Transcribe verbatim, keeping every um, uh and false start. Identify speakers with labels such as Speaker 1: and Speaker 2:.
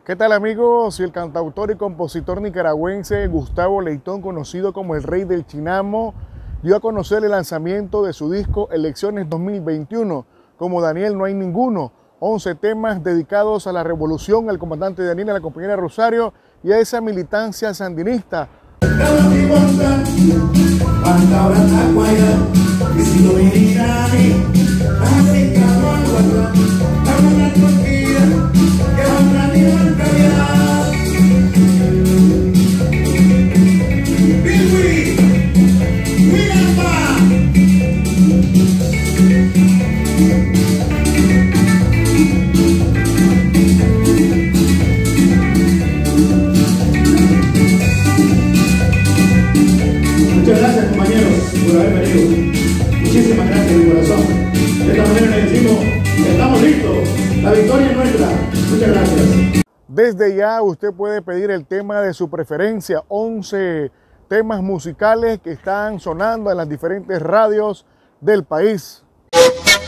Speaker 1: ¿Qué tal amigos? El cantautor y compositor nicaragüense Gustavo Leitón, conocido como el Rey del Chinamo, dio a conocer el lanzamiento de su disco Elecciones dos mil veintiuno, como Daniel no hay ninguno, once temas dedicados a la revolución, al comandante Daniel, a la compañera Rosario y a esa militancia sandinista.
Speaker 2: Muchas gracias, compañeros, por haber venido. Muchísimas gracias de corazón. De esta manera les decimos, estamos listos. La victoria es nuestra. Muchas gracias.
Speaker 1: Desde ya usted puede pedir el tema de su preferencia, once temas musicales que están sonando en las diferentes radios del país.